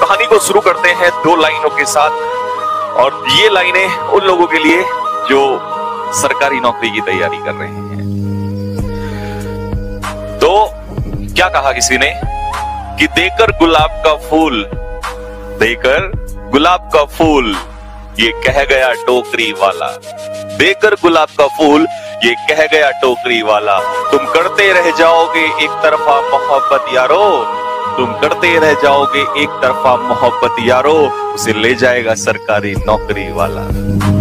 कहानी को शुरू करते हैं 2 लाइनों के साथ, और ये लाइनें उन लोगों के लिए जो सरकारी नौकरी की तैयारी कर रहे हैं। तो क्या कहा किसी ने कि देकर गुलाब का फूल, देकर गुलाब का फूल, ये कह गया टोकरी वाला, देकर गुलाब का फूल, ये कह गया टोकरी वाला, तुम करते रह जाओगे एक तरफा मोहब्बत यारो, तुम करते रह जाओगे एक तरफा मोहब्बत यारो, उसे ले जाएगा सरकारी नौकरी वाला।